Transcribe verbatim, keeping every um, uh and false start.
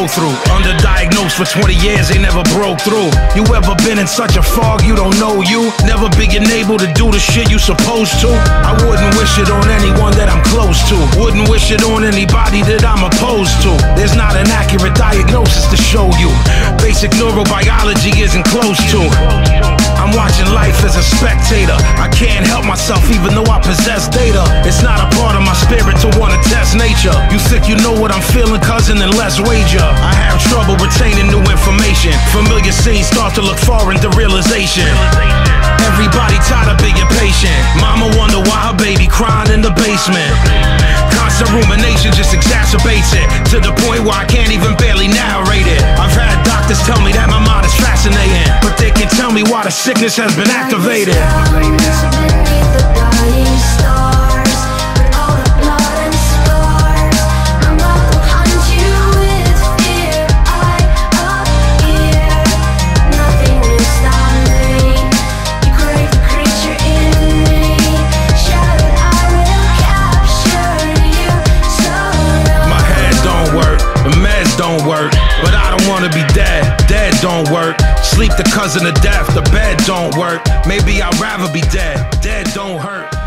go through. Underdiagnosed for twenty years, they never broke through. You ever been in such a fog you don't know you? Never being able to do the shit you supposed to? I wouldn't wish it on anyone that I'm close to. Wouldn't wish it on anybody that I'm opposed to. There's not an accurate diagnosis to show you. Basic neurobiology isn't close to. I'm watching life as a spectator. I can't help myself even though I possess data. It's not a part of my spirit to wanna test nature. You think you know what I'm feeling, cousin, then let's wager. I have trouble retaining new information. Familiar scenes start to look foreign to realization. Everybody tired of being patient. Mama wonder why her baby crying in the basement. Constant rumination just exacerbates it, to the point where I can't even barely narrate it. I've had doctors tell me that my mind is fascinating, but they can tell me why the sickness has been activated. Don't work, but I don't wanna be dead. Dead don't work. Sleep the cousin of death. The bed don't work. Maybe I'd rather be dead. Dead don't hurt.